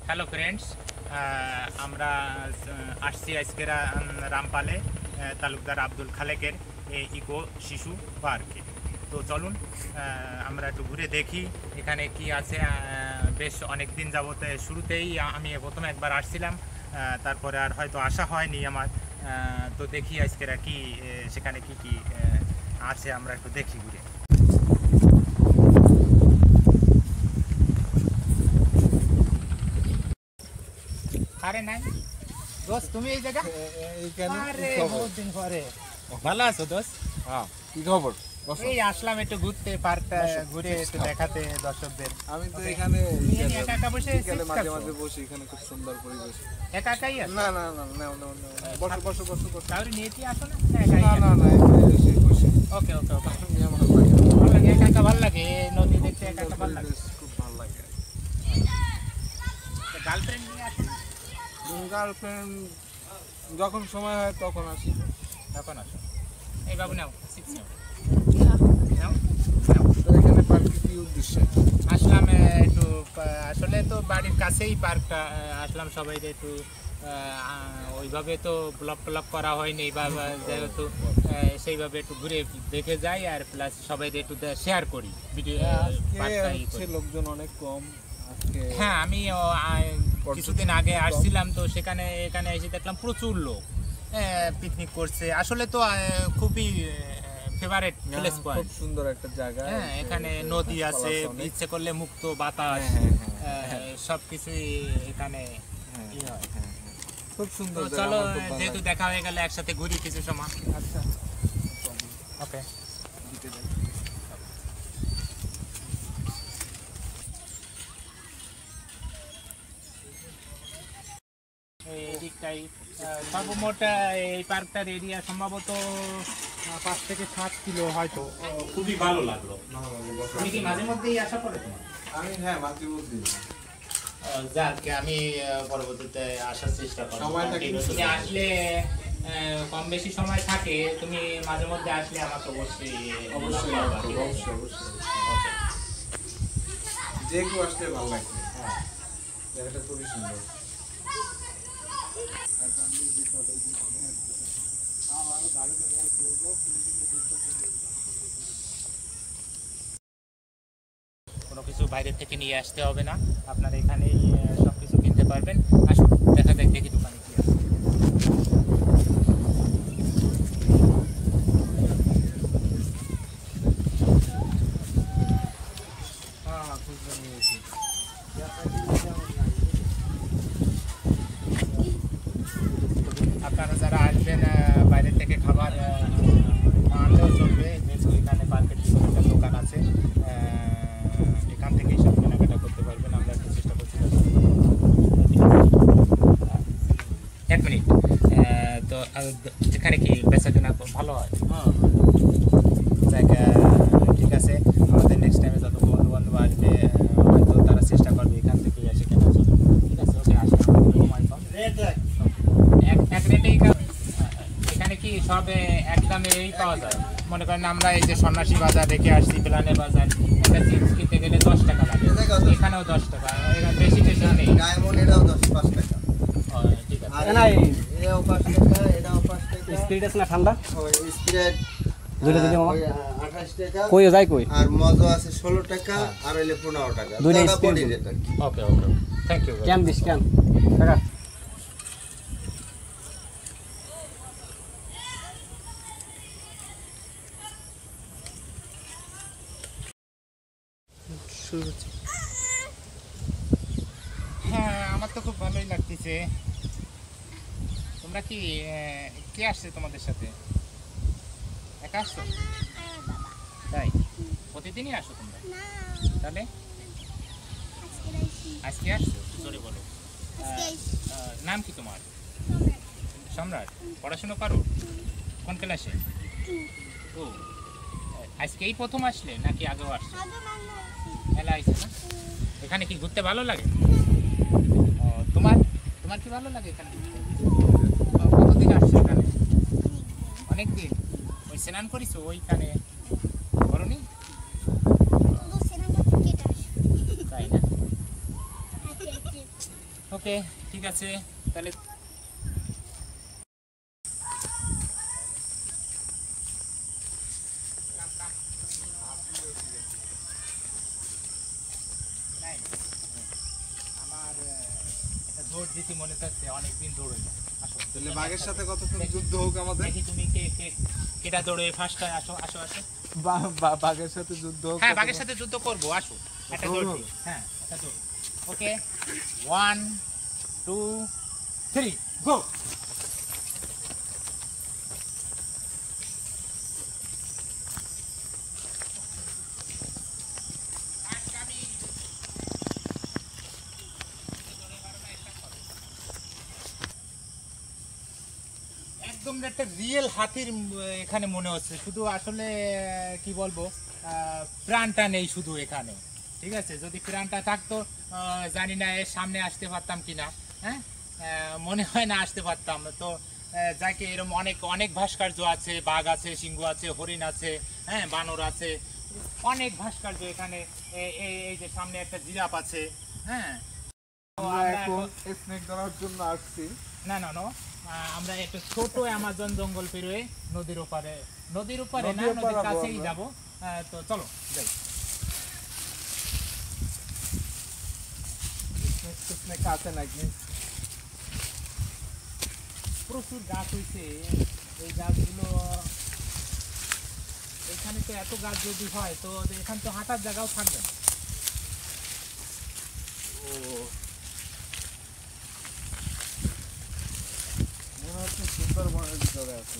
Hello friends, আমরা আসছি আজকের রামপালে তালুকদার আব্দুল খালেকের ইকো শিশু পার্কে। তো চলুন আমরা একটু ঘুরে দেখি এখানে কি আছে। বেশ অনেক দিন যাবত শুরুতেই আমি প্রথমে একবার আসছিলাম, তারপরে আর হয়তো আসা হয়নি আমার। তো দেখি আজকের কি সেখানে কি কি আছে, আমরা একটু দেখি ঘুরে। আরে নাই দোস্ত, তুমি এই জায়গা আরে বহুত দিন পরে। ভালো আছো দোস্ত? হ্যাঁ, কি খবর? এই আসলাম একটু ঘুরতে, পার্কটা ঘুরে একটু দেখাতে দর্শকদের। আমি তো এখানে একা একা বসে মাঝে মাঝে বসি, এখানে খুব সুন্দর পরিবেশ। একা একাই আছো? না না না না না, বসো বসো বসো বসো। কাউরে নিয়ে কি আসো না? না না না, এখানে এসে বসি। ওকে ওকে ওকে, আমি আমার ভাই ভালো লাগে, একা একা ভালো লাগে, নদী দেখতে একা একা ভালো লাগে। খুব ভালো লাগে। গার্লফ্রেন্ড নিয়ে আসো? গার্লফ্রেন্ড যখন সময় হয় তখন আসি। তখন আসো। এই বাবু নাও, সিক্স নাও। তো এখানে পার্কে কি উদ্দেশ্যে আসলাম একটু, আসলে তো বাড়ির কাছেই পার্কটা, আসলাম সবাই একটু ওইভাবে তো ব্লগ ট্লগ করা হয়নি, বা যেহেতু সেইভাবে একটু ঘুরে দেখে যাই, আর প্লাস সবাই একটু শেয়ার করি ভিডিও। লোকজন অনেক কম আজকে। হ্যাঁ, আমি কিছুদিন আগে আসছিলাম, তো এখানে এসে দেখলাম প্রচুর লোক পিকনিক করছে। আসলে তো খুবই ফেভারিট প্লেস পয়েন্ট, খুব সুন্দর একটা জায়গা। হ্যাঁ, এখানে নদী আছে, ইচ্ছে করলে মুক্ত বাতাস, সবকিছুই এখানে খুব সুন্দর। চলো, যেহেতু দেখা হয়ে গেলে একসাথে ঘুরি কিছু সময়। আচ্ছা, ওকে। এদিকটাই সর্বমোট এই পার্কটার এরিয়া সম্ভবত 5 থেকে 7 কিলো হয়তো। খুবই ভালো লাগলো। তুমি কি মাঝে মধ্যেই আসা পড়ে তোমার? আমি মাঝে মধ্যে যাক, আমি পরবর্তীতে আসার চেষ্টা করব। তুমি আসলে কম বেশি সময় থাকে, তুমি মাঝে মধ্যে আসলে আমাকে অবশ্যই অবশ্যই যে কেউ আসলে ভালো লাগবে। হ্যাঁ, জায়গাটা খুবই সুন্দর। কোনো কিছু বাইরে থেকে নিয়ে আসতে হবে না, আপনারা এখানেই সব কিছু কিনতে পারবেন। আসুন দেখা যাক, দেখি দোকানে কি আছে। আপনারা যারা আসবেন বাইরে থেকে খাবার আনলেও চলবে, যেহেতু এখানে পার্কের একটা দোকান আছে, এখান থেকেই সব কেনাকাটা করতে পারবেন। আমরা একটু চেষ্টা করছি। 1 মিনিট। তো এখানে কি বেচা কেনা ভালো হয়? জায়গা ঠিক আছে। আমাদের নেক্সট টাইমে যত বন্ধু বান্ধব আসবে, হয়তো তারা চেষ্টা করবে এখান থেকে এসে কেনার জন্য। ঠিক আছে, ওকে, আসুন। এক রেটেই এখানে কি সব এক দামেই পাওয়া যায়? মনে করেন আমরা এই যে সন্ন্যাসী বাজার রেখে আসছি, প্লানে বাজার, একটা চিপস কিনতে গেলে 10 টাকা লাগে, এখানেও 10 টাকা, বেশি বেশি নেই। এটাও 10-5 টাকা। ঠিক আছে। এটাও 5 টাকা, এটাও 5 টাকা। স্পিরিট আছে না ঠান্ডা? স্প্রাইট দুইটা দিদি মামা 28 টাকা। কই যায় কই? আর মজা আছে 16 টাকা, আর হইলে 15 টাকা। দুইটা টাকা স্প্রিট পড়ে যেত আর কি। Okay okay, thank you. কেন দিস কেন টাকা? হ্যাঁ, আমার তো খুব ভালোই লাগতেছে। তোমরা কি কে আসছে তোমাদের সাথে? একা আসছো? তাই প্রতিদিনই আসো তোমরা? তাহলে আজকে আসছো? জোরে বলো। নাম কি তোমার? সম্রাট। পড়াশোনা করো? কোন ক্লাসে? ও, আজকেই প্রথম আসলে নাকি আগেও আসছো? মেলা আইছে না? এখানে কি ঘুরতে ভালো লাগে? তোমার তোমার কি ভালো লাগে এখানে ঘুরতে? কতদিন আসছো এখানে? অনেকদিন। ওই স্নান করিছো ওইখানে? করনি? তাই না? ওকে ঠিক আছে তাহলে আমার একটা দৌড় দিতে মনে থাকছে অনেকদিন দৌড়ে না আসো তাহলে বাঘের সাথে কতক্ষণ যুদ্ধ হোক আমাদের? দেখি তুমি কেটা দৌড়ে ফার্স্ট আসো আসো আসো বাঘের সাথে যুদ্ধ হোক। হ্যাঁ বাঘের সাথে যুদ্ধ করবো আসো একটা দৌড় দিই। হ্যাঁ একটা দৌড় ওকে 1 2 3 গো একদম একটা রিয়েল হাতির এখানে মনে হচ্ছে শুধু আসলে কি বলবো প্রাণটা নেই শুধু এখানে ঠিক আছে যদি প্রাণটা থাকতো জানি না এর সামনে আসতে পারতাম কিনা হ্যাঁ মনে হয় না আসতে পারতাম তো যাকে এরকম অনেক অনেক ভাস্কর্য আছে বাঘ আছে সিংহ আছে হরিণ আছে হ্যাঁ বানর আছে অনেক ভাস্কর্য এখানে এই যে সামনে একটা জিরাফ আছে হ্যাঁ আমরা এখন স্নেক ধরার জন্য আসছি। না না না আমরা একটা ছোট অ্যামাজন জঙ্গল পেরিয়ে নদীর ওপারে না নদীর নদীর পাড়াবো কাছেই আমরা। যাব তো চলো যাই স্নেক আছে নাকি? প্রচুর গাছ হয়েছে এই গাছগুলো এখানে তো এত গাছ যদি হয় তো এখানে তো হাঁটার জায়গাও থাকবে না ও মনে হচ্ছে সুন্দরবনের ভিতরে আছে।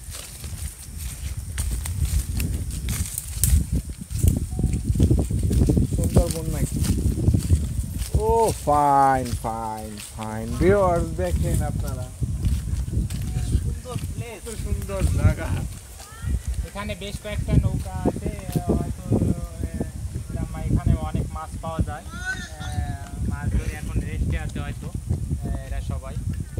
সুন্দরবন নাকি? ও ফাইন ফাইন ফাইন ভিউয়ার্স দেখেন আপনারা সুন্দর প্লেস কত সুন্দর জায়গা। এখানে বেশ কয়েকটা নৌকা আছে হয়তো এখানে অনেক মাছ পাওয়া যায় মাছ ধরে এখন রেস্টে আছে হয়তো এরা সবাই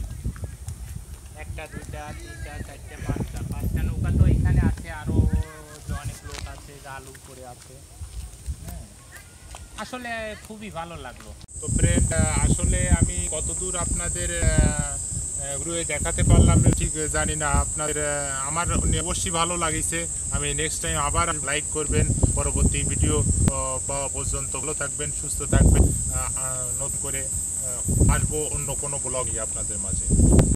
একটা দুইটা তিনটা চারটে পাঁচটা নৌকা তো এখানে আছে আরো অনেক লোক আছে জালু করে আছে হ্যাঁ আসলে খুবই ভালো লাগলো তো ফ্রেন্ড আসলে আমি কতদূর আপনাদের ঘুরে দেখাতে পারলাম ঠিক জানি না আপনাদের আমার অবশ্যই ভালো লাগিছে আমি নেক্সট টাইম আবার লাইক করবেন পরবর্তী ভিডিও পাওয়া পর্যন্ত ভালো থাকবেন সুস্থ থাকবেন নতুন করে আসবো অন্য কোনো ব্লগই আপনাদের মাঝে